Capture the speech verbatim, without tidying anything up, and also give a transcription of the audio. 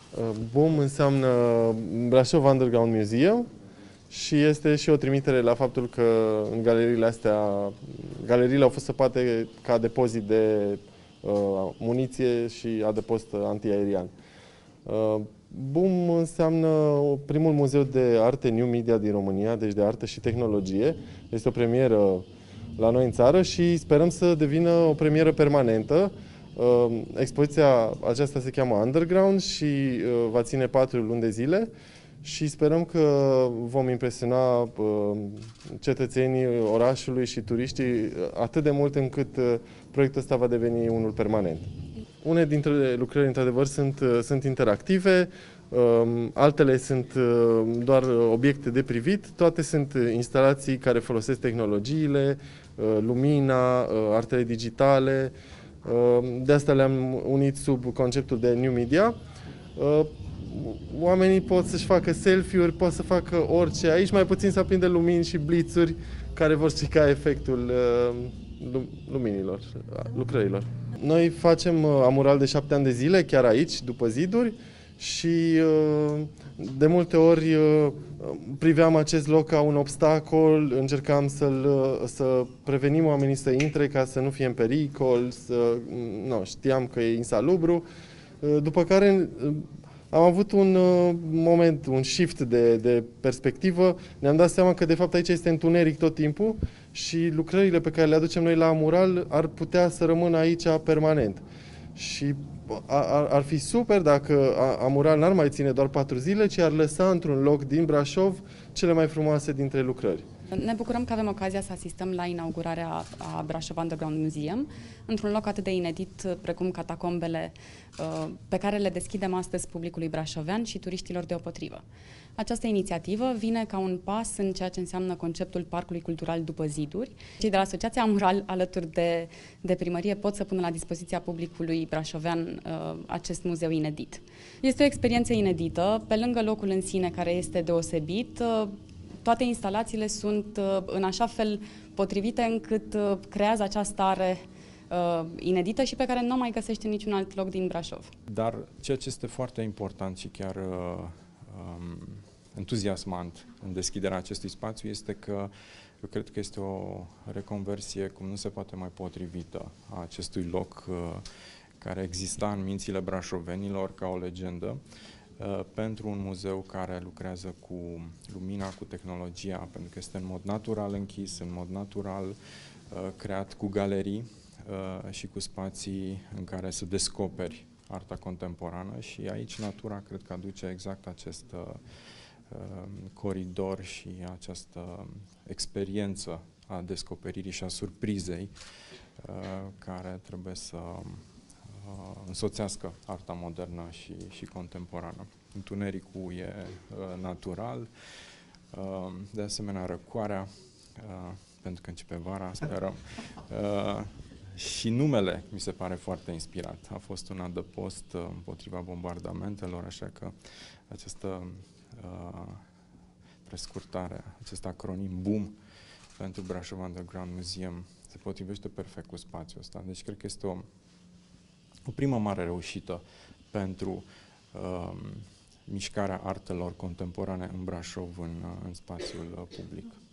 BOOM înseamnă Brașov Underground Museum și este și o trimitere la faptul că în galeriile astea, galeriile au fost săpate ca depozit de uh, muniție și adăpost antiaerian. Uh, BOOM înseamnă primul muzeu de arte new media din România, deci de artă și tehnologie. Este o premieră la noi în țară și sperăm să devină o premieră permanentă. Uh, expoziția aceasta se cheamă Underground și uh, va ține patru luni de zile și sperăm că vom impresiona uh, cetățenii orașului și turiștii atât de mult încât uh, proiectul ăsta va deveni unul permanent. Unele dintre lucrări, într-adevăr, sunt, sunt interactive, altele sunt doar obiecte de privit, toate sunt instalații care folosesc tehnologiile, lumina, artele digitale. De asta le-am unit sub conceptul de New Media. Oamenii pot să-și facă selfie-uri, pot să facă orice. Aici mai puțin să aprinde lumini și blițuri care vor strica efectul luminilor, lucrărilor. Noi facem amural de șapte ani de zile, chiar aici, după ziduri, și de multe ori priveam acest loc ca un obstacol, încercam să-l, să prevenim oamenii să intre ca să nu fie în pericol, să, nu, știam că e insalubru, după care am avut un moment, un shift de, de perspectivă, ne-am dat seama că de fapt aici este întuneric tot timpul și lucrările pe care le aducem noi la amural ar putea să rămână aici permanent. Și ar, ar fi super dacă amural n-ar mai ține doar patru zile, ci ar lăsa într-un loc din Brașov cele mai frumoase dintre lucrări. Ne bucurăm că avem ocazia să asistăm la inaugurarea a Brașov Underground Museum, într-un loc atât de inedit precum catacombele pe care le deschidem astăzi publicului brașovean și turiștilor deopotrivă. Această inițiativă vine ca un pas în ceea ce înseamnă conceptul Parcului Cultural după ziduri. Cei de la Asociația Amural, alături de, de primărie, pot să pună la dispoziția publicului brașovean uh, acest muzeu inedit. Este o experiență inedită, pe lângă locul în sine care este deosebit, uh, toate instalațiile sunt uh, în așa fel potrivite încât uh, creează această stare uh, inedită și pe care nu o mai găsește niciun alt loc din Brașov. Dar ceea ce este foarte important și chiar uh, um, entuziasmant în deschiderea acestui spațiu este că eu cred că este o reconversie cum nu se poate mai potrivită a acestui loc uh, care exista în mințile brașovenilor ca o legendă, uh, pentru un muzeu care lucrează cu lumina, cu tehnologia, pentru că este în mod natural închis, în mod natural uh, creat cu galerii uh, și cu spații în care să descoperi arta contemporană și aici natura cred că aduce exact acest uh, coridor și această experiență a descoperirii și a surprizei uh, care trebuie să uh, însoțească arta modernă și, și contemporană. Întunericul e uh, natural, uh, de asemenea răcoarea, uh, pentru că începe vara, sperăm, uh, și numele mi se pare foarte inspirat. A fost un adăpost uh, împotriva bombardamentelor, așa că această Uh, prescurtare, acest acronim BOOM pentru Brașov Underground Museum se potrivește perfect cu spațiul ăsta. Deci cred că este o, o primă mare reușită pentru uh, mișcarea artelor contemporane în Brașov în, în spațiul uh, public.